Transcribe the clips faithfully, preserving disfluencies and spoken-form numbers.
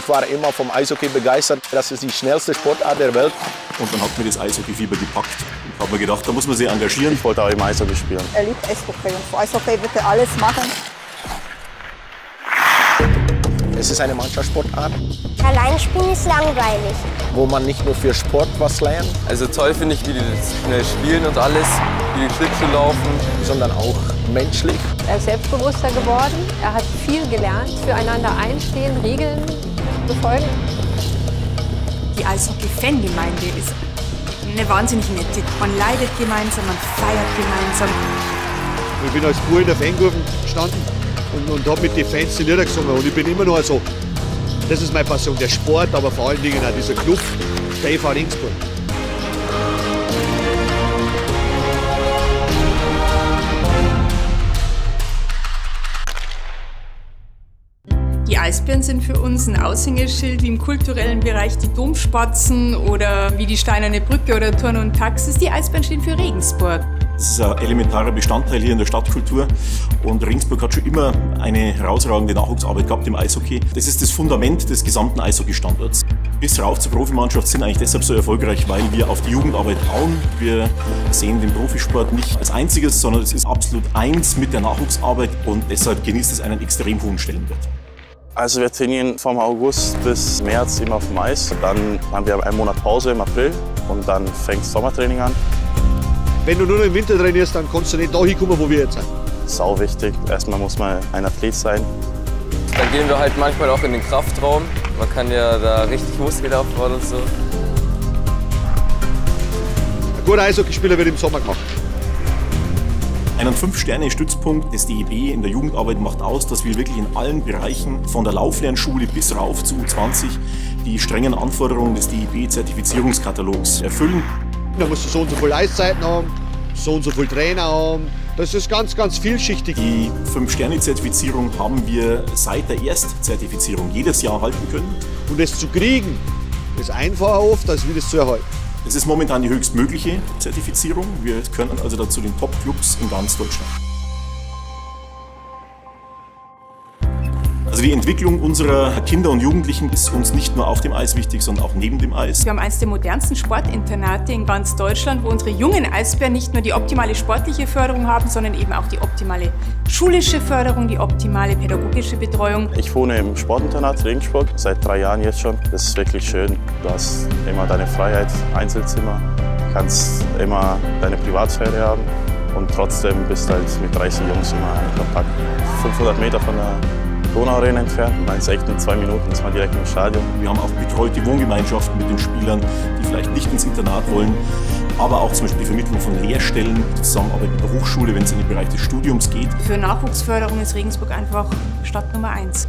Ich war immer vom Eishockey begeistert. Das ist die schnellste Sportart der Welt. Und dann hat mir das Eishockey-Fieber gepackt. Ich habe mir gedacht, da muss man sich engagieren. Ich wollte auch immer Eishockey spielen. Er liebt Eishockey und für Eishockey wird er alles machen. Es ist eine Mannschaftssportart, Allein spielen ist langweilig. wo man nicht nur für Sport was lernt, Also toll finde ich, wie die das schnell spielen und alles, wie die Schlittschuh laufen. sondern auch menschlich. Er ist selbstbewusster geworden. Er hat viel gelernt, füreinander einstehen, Regeln befolgen. Die Eishockey-Fangemeinde ist eine wahnsinnig nette. Man leidet gemeinsam, man feiert gemeinsam. Ich bin als Bub in der Fankurve gestanden und, und habe mit den Fans die Lieder gesungen. Und ich bin immer noch so, das ist meine Passion, der Sport, aber vor allen Dingen auch dieser Club, der E V Regensburg. Die Eisbären sind für uns ein Aushängeschild, wie im kulturellen Bereich die Domspatzen oder wie die Steinerne Brücke oder Turn und Taxis. Die Eisbären stehen für Regensburg. Das ist ein elementarer Bestandteil hier in der Stadtkultur. Und Regensburg hat schon immer eine herausragende Nachwuchsarbeit gehabt im Eishockey. Das ist das Fundament des gesamten Eishockey-Standorts. Bis rauf zur Profimannschaft sind eigentlich deshalb so erfolgreich, weil wir auf die Jugendarbeit bauen. Wir sehen den Profisport nicht als einziges, sondern es ist absolut eins mit der Nachwuchsarbeit und deshalb genießt es einen extrem hohen Stellenwert. Also wir trainieren vom August bis März immer auf dem Eis. Dann haben wir einen Monat Pause im April und dann fängt das Sommertraining an. Wenn du nur noch im Winter trainierst, dann kannst du nicht da hinkommen, wo wir jetzt sind. Sau wichtig. Erstmal muss man ein Athlet sein. Dann gehen wir halt manchmal auch in den Kraftraum. Man kann ja da richtig Muskeln aufbauen und so. Ein guter Eishockeyspieler wird im Sommer gemacht. Einen Fünf-Sterne-Stützpunkt des D E B in der Jugendarbeit macht aus, dass wir wirklich in allen Bereichen, von der Lauflernschule bis rauf zu U zwanzig, die strengen Anforderungen des D E B-Zertifizierungskatalogs erfüllen. Da musst du so und so viele Eiszeiten haben, so und so viele Trainer haben. Das ist ganz, ganz vielschichtig. Die Fünf-Sterne-Zertifizierung haben wir seit der Erstzertifizierung jedes Jahr halten können. Und das zu kriegen, ist einfacher oft, als wie das zu erhalten. Es ist momentan die höchstmögliche Zertifizierung. Wir können also dazu den Top-Clubs in ganz Deutschland. Also die Entwicklung unserer Kinder und Jugendlichen ist uns nicht nur auf dem Eis wichtig, sondern auch neben dem Eis. Wir haben eines der modernsten Sportinternate in ganz Deutschland, wo unsere jungen Eisbären nicht nur die optimale sportliche Förderung haben, sondern eben auch die optimale schulische Förderung, die optimale pädagogische Betreuung. Ich wohne im Sportinternat Regensburg, seit drei Jahren jetzt schon. Das ist wirklich schön. Du hast immer deine Freiheit, Einzelzimmer, kannst immer deine Privatsphäre haben und trotzdem bist du halt mit dreißig Jungs immer in Kontakt. fünfhundert Meter von der Donauarena entfernt. Man ist echt in zwei Minuten ist man direkt im Stadion. Wir haben auch betreute Wohngemeinschaften mit den Spielern, die vielleicht nicht ins Internat wollen, aber auch zum Beispiel die Vermittlung von Lehrstellen, die Zusammenarbeit mit der Hochschule, wenn es in den Bereich des Studiums geht. Für Nachwuchsförderung ist Regensburg einfach Stadt Nummer eins.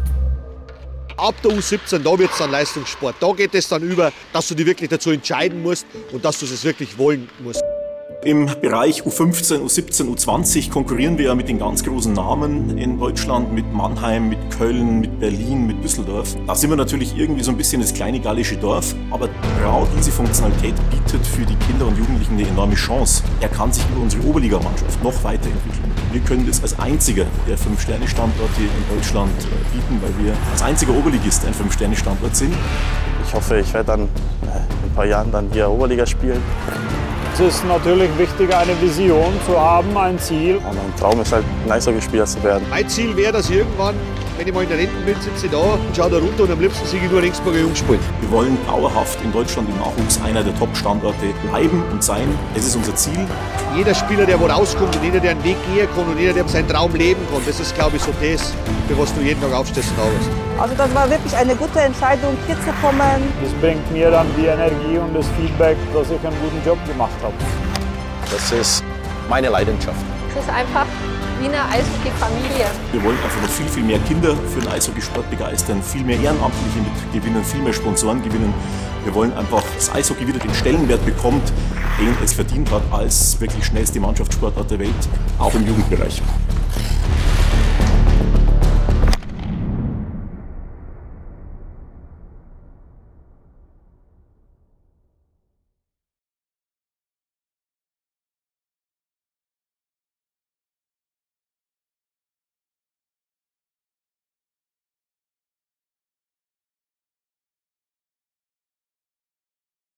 Ab der U siebzehn, da wird es dann Leistungssport. Da geht es dann über, dass du dich wirklich dazu entscheiden musst und dass du es wirklich wollen musst. Im Bereich U fünfzehn, U siebzehn, U zwanzig konkurrieren wir ja mit den ganz großen Namen in Deutschland, mit Mannheim, mit Köln, mit Berlin, mit Düsseldorf. Da sind wir natürlich irgendwie so ein bisschen das kleine gallische Dorf, aber genau diese Funktionalität bietet für die Kinder und Jugendlichen eine enorme Chance. Er kann sich über unsere Oberligamannschaft noch weiterentwickeln. Wir können das als einziger der Fünf-Sterne-Standorte in Deutschland bieten, weil wir als einziger Oberligist ein Fünf-Sterne-Standort sind. Ich hoffe, ich werde dann in ein paar Jahren dann hier Oberliga spielen. Es ist natürlich wichtig, eine Vision zu haben, ein Ziel. Und mein Traum ist halt, ein Eishockeyspieler zu werden. Mein Ziel wäre, dass ich irgendwann, wenn ich mal in der Rente bin, sitze ich da und schaue da runter und am liebsten sehe ich nur Regensburger Jungs spielen. Wir wollen dauerhaft in Deutschland im Nachwuchs einer der Top-Standorte bleiben und sein. Das ist unser Ziel. Jeder Spieler, der wo rauskommt und jeder, der einen Weg gehen kann und jeder, der seinen Traum leben kann, das ist, glaube ich, so das, für was du jeden Tag aufstehst und arbeitest. Also das war wirklich eine gute Entscheidung, hier zu kommen. Das bringt mir dann die Energie und das Feedback, dass ich einen guten Job gemacht habe. Das ist meine Leidenschaft. Es ist einfach wie eine Eishockey-Familie. Wir wollen einfach noch viel, viel mehr Kinder für den Eishockeysport begeistern, viel mehr Ehrenamtliche mit gewinnen, viel mehr Sponsoren gewinnen. Wir wollen einfach, dass Eishockey wieder den Stellenwert bekommt, den es verdient hat als wirklich schnellste Mannschaftssportart der Welt, auch im Jugendbereich.